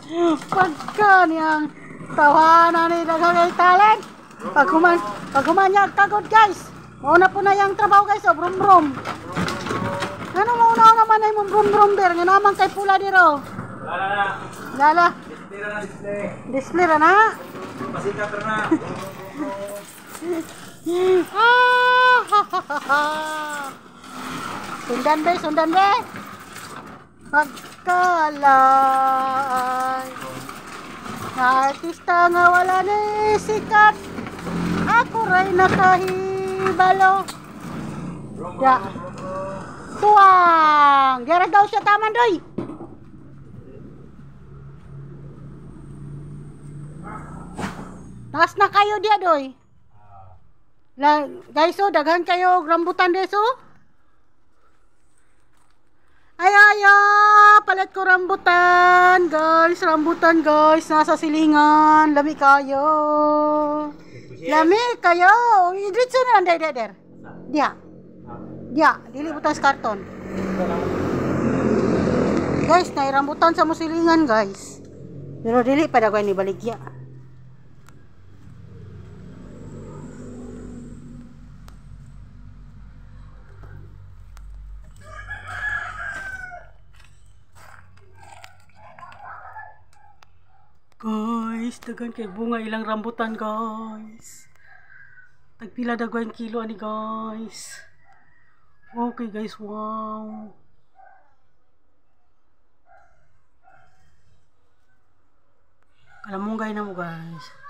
Pagka niyang tawanan ni daghang talent. Pagkumanyag kagod guys. Mauna po na yung trabaho guys, brum brum. Ano mauna naman ay mong brum brum der, nga naman kay pula diro. Lala. Display ra na. Pasikat ra na. Sundan be. Pagkalay. Artista nga wala ni sikat. Ako ray nakahibalo. Ya. Tuwang. Gara daw siya taman doy. Taas na kayo dia doy. Guys, oh, daghan kayo rambutan deso. Ay, palit ko rambutan, guys. Rambutan, guys. Nasa silingan. Lami kayo. Lami kayo. Idritso na lang, der. Dia. Dili butas karton. Guys, na rambutan sa musilingan, guys. Pero dili pa dagway ni baligya. Guys, dagan kay bunga ilang rambutan guys. Tagpila dagway kilo ani guys. Okay guys, wow. Kalamunggay na mo guys.